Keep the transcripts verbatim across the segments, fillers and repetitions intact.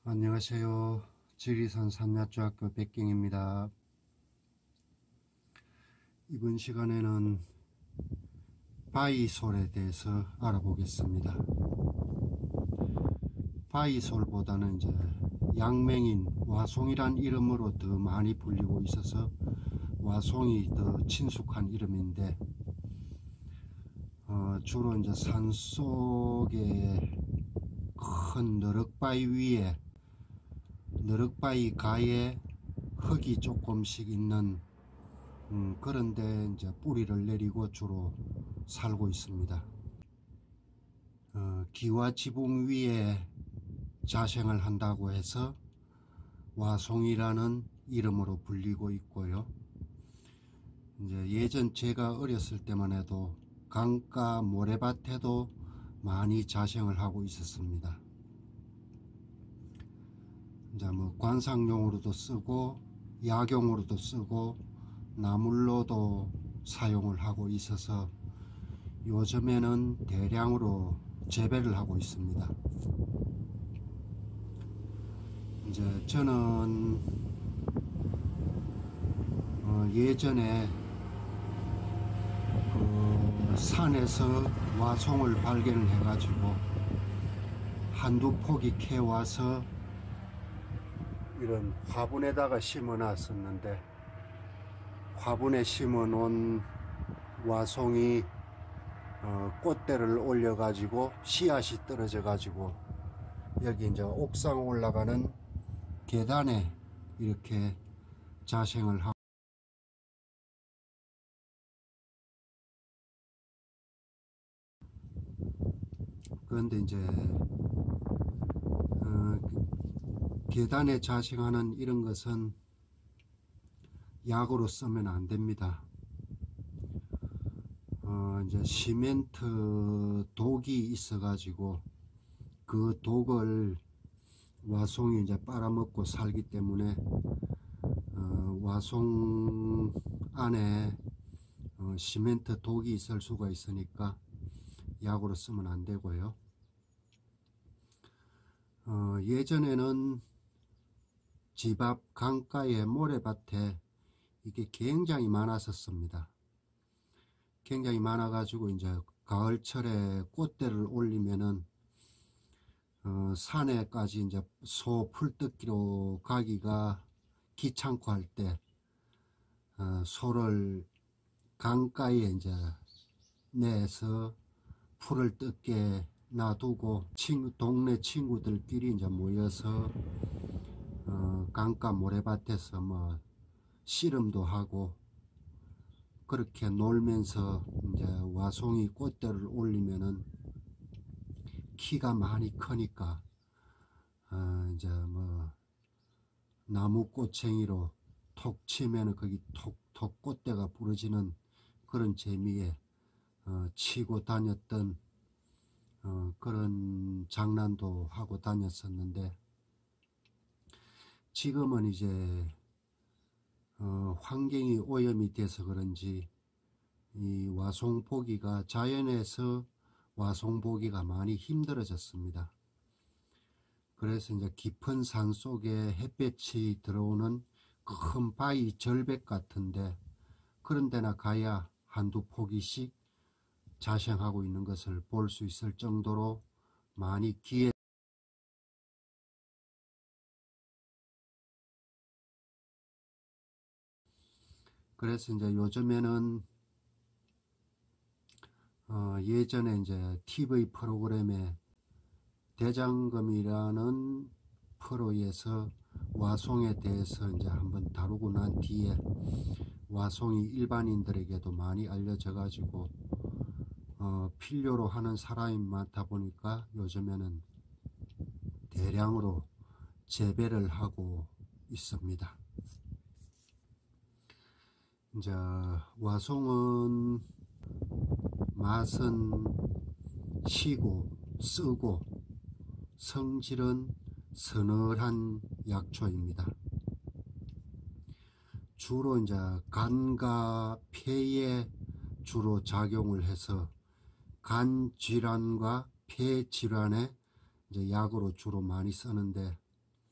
안녕하세요. 지리산 산야초학교 백경입니다. 이번 시간에는 바이솔에 대해서 알아보겠습니다. 바이솔보다는 이제 양맹인 와송이란 이름으로 더 많이 불리고 있어서 와송이 더 친숙한 이름인데, 어, 주로 이제 산속에 큰 너럭바위 위에 너럭바위 가에 흙이 조금씩 있는 음, 그런데 이제 뿌리를 내리고 주로 살고 있습니다. 어, 기와 지붕 위에 자생을 한다고 해서 와송이라는 이름으로 불리고 있고요. 이제 예전 제가 어렸을 때만 해도 강가 모래밭에도 많이 자생을 하고 있었습니다. 이제 뭐 관상용으로도 쓰고 약용으로도 쓰고 나물로도 사용을 하고 있어서 요즘에는 대량으로 재배를 하고 있습니다. 이제 저는 어 예전에 그 산에서 와송을 발견을 해 가지고 한두 포기 캐와서 이런 화분에다가 심어 놨었는데, 화분에 심어 놓은 와송이 어, 꽃대를 올려 가지고 씨앗이 떨어져 가지고 여기 이제 옥상 올라가는 계단에 이렇게 자생을 하고, 그런데 이제 어, 계단에 자생하는 이런 것은 약으로 쓰면 안 됩니다. 어, 이제 시멘트 독이 있어 가지고 그 독을 와송이 이제 빨아먹고 살기 때문에 어, 와송 안에 어, 시멘트 독이 있을 수가 있으니까 약으로 쓰면 안 되고요. 어, 예전에는 집 앞 강가의 모래밭에 이게 굉장히 많았었습니다. 굉장히 많아 가지고 이제 가을철에 꽃대를 올리면은 어, 산에까지 이제 소 풀뜯기로 가기가 귀찮고 할 때 어, 소를 강가에 이제 내서 풀을 뜯게 놔두고 친구, 동네 친구들끼리 이제 모여서 어, 강가 모래밭에서 뭐 씨름도 하고 그렇게 놀면서 이제 와송이 꽃대를 올리면은 키가 많이 크니까 어, 이제 뭐 나무 꼬챙이로 톡 치면은 거기 톡톡 꽃대가 부러지는 그런 재미에 어, 치고 다녔던 어, 그런 장난도 하고 다녔었는데, 지금은 이제 어, 환경이 오염이 돼서 그런지 이 와송 보기가, 자연에서 와송 보기가 많이 힘들어졌습니다. 그래서 이제 깊은 산 속에 햇볕이 들어오는 큰 바위 절벽 같은데 그런 데나 가야 한두 포기씩 자생하고 있는 것을 볼 수 있을 정도로 많이 기회. 그래서 이제 요즘에는 어 예전에 이제 티비 프로그램에 대장금이라는 프로에서 와송에 대해서 이제 한번 다루고 난 뒤에 와송이 일반인들에게도 많이 알려져 가지고 어 필요로 하는 사람이 많다 보니까 요즘에는 대량으로 재배를 하고 있습니다. 이제 와송은 맛은 시고 쓰고 성질은 서늘한 약초입니다. 주로 이제 간과 폐에 주로 작용을 해서 간 질환과 폐 질환에 이제 약으로 주로 많이 쓰는데,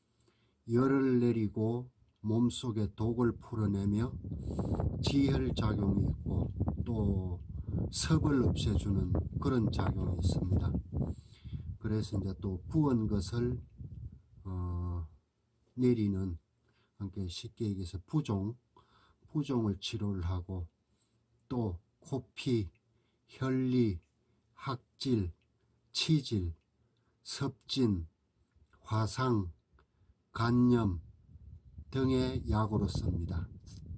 열을 내리고 몸속에 독을 풀어내며 지혈작용이 있고 또 섭을 없애주는 그런 작용이 있습니다. 그래서 이제 또 부은 것을 어, 내리는, 그러니까 쉽게 얘기해서 부종, 부종을 치료를 하고, 또 코피, 혈리, 학질, 치질, 섭진, 화상, 간염 등의 약으로 씁니다.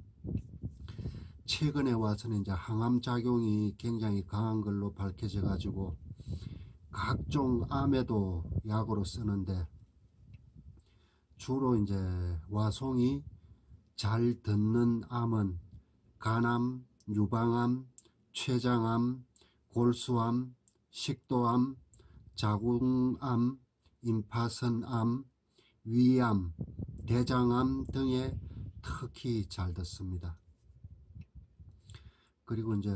최근에 와서는 이제 항암 작용이 굉장히 강한 걸로 밝혀져 가지고 각종 암에도 약으로 쓰는데, 주로 이제 와송이 잘 듣는 암은 간암, 유방암, 췌장암, 골수암, 식도암, 자궁암, 임파선암, 위암, 대장암 등에 특히 잘 듣습니다. 그리고 이제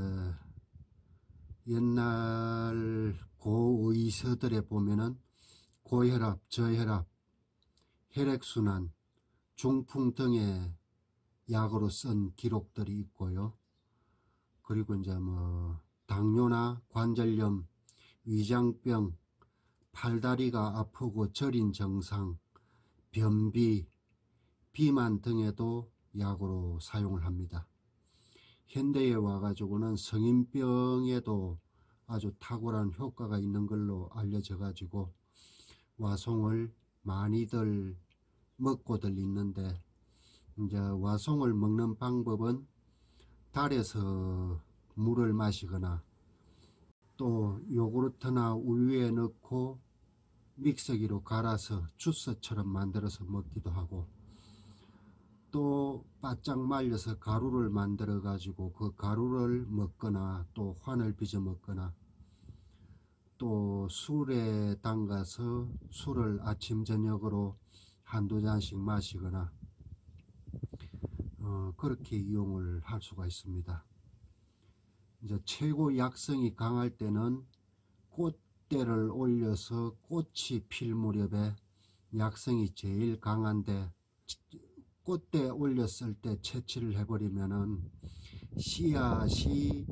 옛날 고의서들에 보면은 고혈압, 저혈압, 혈액순환, 중풍 등의 약으로 쓴 기록들이 있고요. 그리고 이제 뭐 당뇨나 관절염, 위장병, 팔다리가 아프고 저린 증상, 변비, 비만 등에도 약으로 사용을 합니다. 현대에 와가지고는 성인병에도 아주 탁월한 효과가 있는 걸로 알려져 가지고 와송을 많이들 먹고들 있는데, 이제 와송을 먹는 방법은 달에서 물을 마시거나 또 요구르트나 우유에 넣고 믹서기로 갈아서 주스처럼 만들어서 먹기도 하고, 또 바짝 말려서 가루를 만들어 가지고 그 가루를 먹거나 또 환을 빚어 먹거나, 또 술에 담가서 술을 아침 저녁으로 한두 잔씩 마시거나 어, 그렇게 이용을 할 수가 있습니다. 이제 최고 약성이 강할 때는 꽃대를 올려서 꽃이 필 무렵에 약성이 제일 강한데, 꽃대 올렸을 때 채취를 해버리면은 씨앗이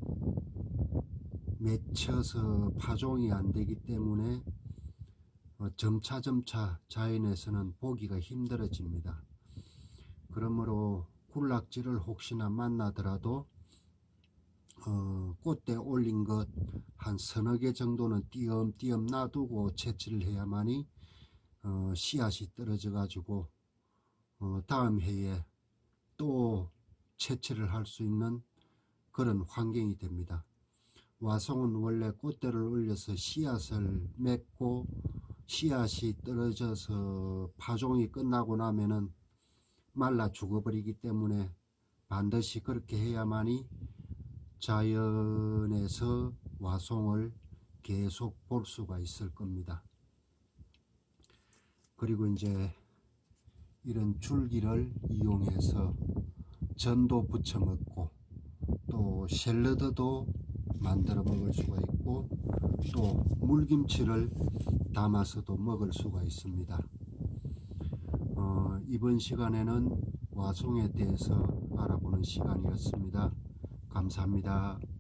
맺혀서 파종이 안 되기 때문에 어, 점차점차 자연에서는 보기가 힘들어집니다. 그러므로 군락지를 혹시나 만나더라도 어, 꽃대 올린 것 한 서너 개 정도는 띄엄띄엄 놔두고 채취를 해야만이 어, 씨앗이 떨어져 가지고 어, 다음 해에 또 채취를 할 수 있는 그런 환경이 됩니다. 와송은 원래 꽃대를 올려서 씨앗을 맺고 씨앗이 떨어져서 파종이 끝나고 나면은 말라 죽어버리기 때문에 반드시 그렇게 해야만이 자연에서 와송을 계속 볼 수가 있을 겁니다. 그리고 이제 이런 줄기를 이용해서 전도 부쳐 먹고, 또 샐러드도 만들어 먹을 수가 있고, 또 물김치를 담아서도 먹을 수가 있습니다. 어, 이번 시간에는 와송에 대해서 알아보는 시간이었습니다. 감사합니다.